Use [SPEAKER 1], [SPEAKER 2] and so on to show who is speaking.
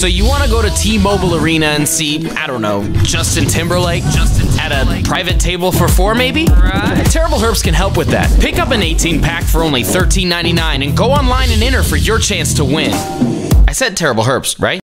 [SPEAKER 1] So you want to go to T-Mobile Arena and see, I don't know, Justin Timberlake at a private table for 4 maybe?
[SPEAKER 2] Right.
[SPEAKER 1] Terrible Herbst can help with that. Pick up an 18-pack for only $13.99 and go online and enter for your chance to win. I said Terrible Herbst, right?